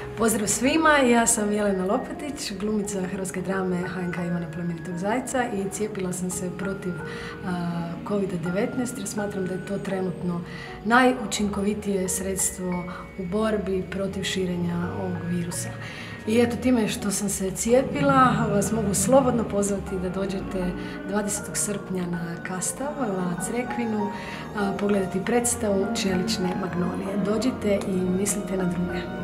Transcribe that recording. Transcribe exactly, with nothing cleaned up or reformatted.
Pozdrav svima, ja sam Jelena Lopetić, glumica hrvatske drame H N K Ivana plemenitog Zajca i cijepila sam se protiv kovid devetnaest jer smatram da je to trenutno najučinkovitije sredstvo u borbi protiv širenja ovog virusa. I eto, time što sam se cijepila, vas mogu slobodno pozvati da dođete dvadesetog srpnja na Kastav, na Crekvinu, pogledati predstavu Čelične magnolije. Dođite i mislite na druge.